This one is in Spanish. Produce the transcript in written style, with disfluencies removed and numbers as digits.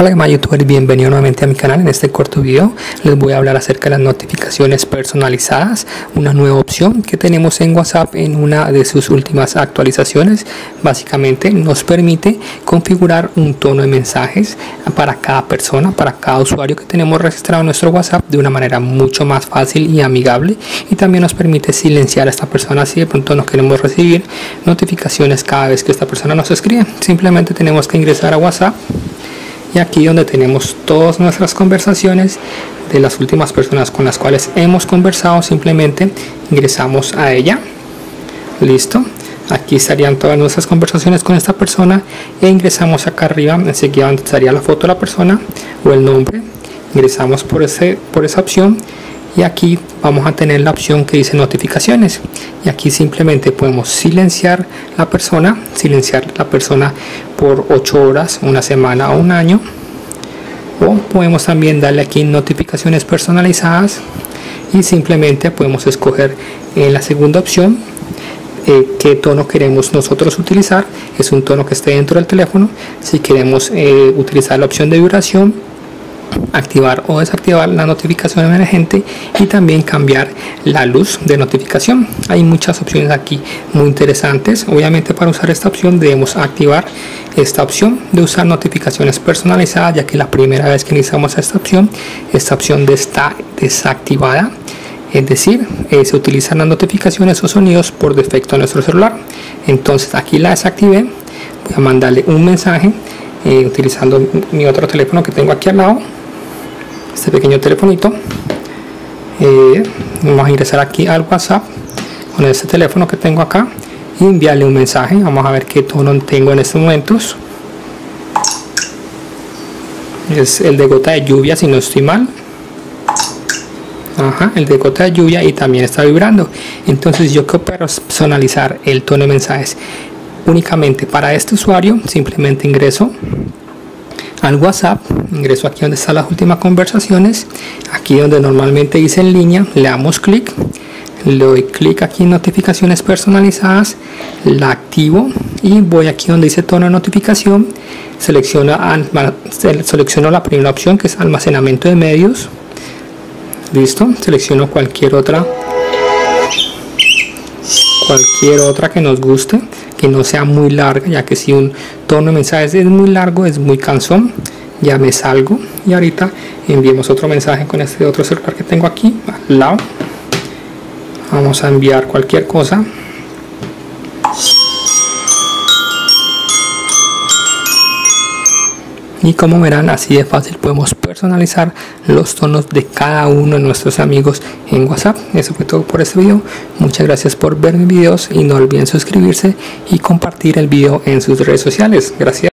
Hola YouTuber, bienvenido nuevamente a mi canal. En este corto video les voy a hablar acerca de las notificaciones personalizadas, una nueva opción que tenemos en WhatsApp en una de sus últimas actualizaciones. Básicamente nos permite configurar un tono de mensajes para cada persona, para cada usuario que tenemos registrado en nuestro WhatsApp de una manera mucho más fácil y amigable, y también nos permite silenciar a esta persona si de pronto no queremos recibir notificaciones cada vez que esta persona nos escribe. Simplemente tenemos que ingresar a WhatsApp y aquí donde tenemos todas nuestras conversaciones de las últimas personas con las cuales hemos conversado, simplemente ingresamos a ella. Listo, aquí estarían todas nuestras conversaciones con esta persona e ingresamos acá arriba, enseguida donde estaría la foto de la persona o el nombre. Ingresamos por esa opción y aquí vamos a tener la opción que dice notificaciones, y aquí simplemente podemos silenciar la persona por 8 horas, una semana o un año, o podemos también darle aquí notificaciones personalizadas y simplemente podemos escoger en la segunda opción qué tono queremos nosotros utilizar. Es un tono que esté dentro del teléfono. Si queremos utilizar la opción de vibración, activar o desactivar la notificación emergente y también cambiar la luz de notificación. Hay muchas opciones aquí muy interesantes. Obviamente, para usar esta opción debemos activar esta opción de usar notificaciones personalizadas, ya que la primera vez que iniciamos esta opción está desactivada. Es decir, se utilizan las notificaciones o sonidos por defecto en nuestro celular. Entonces aquí la desactivé. Voy a mandarle un mensaje utilizando mi otro teléfono que tengo aquí al lado, este pequeño telefonito. Vamos a ingresar aquí al WhatsApp con este teléfono que tengo acá y enviarle un mensaje. Vamos a ver qué tono tengo en estos momentos. Es el de gota de lluvia, si no estoy mal. El de gota de lluvia, y también está vibrando. Entonces yo quiero personalizar el tono de mensajes únicamente para este usuario. Simplemente ingreso al WhatsApp, ingreso aquí donde están las últimas conversaciones, aquí donde normalmente dice en línea, le damos clic, le doy clic aquí en notificaciones personalizadas, la activo y voy aquí donde dice tono de notificación, selecciono la primera opción, que es almacenamiento de medios. Listo, selecciono cualquier otra que nos guste, que no sea muy larga, ya que si un tono de mensajes es muy largo, es muy cansón. Ya me salgo y ahorita enviemos otro mensaje con este otro celular que tengo aquí al lado. Vamos a enviar cualquier cosa. Y como verán, así de fácil podemos personalizar los tonos de cada uno de nuestros amigos en WhatsApp. Eso fue todo por este video. Muchas gracias por ver mis videos y no olviden suscribirse y compartir el video en sus redes sociales. Gracias.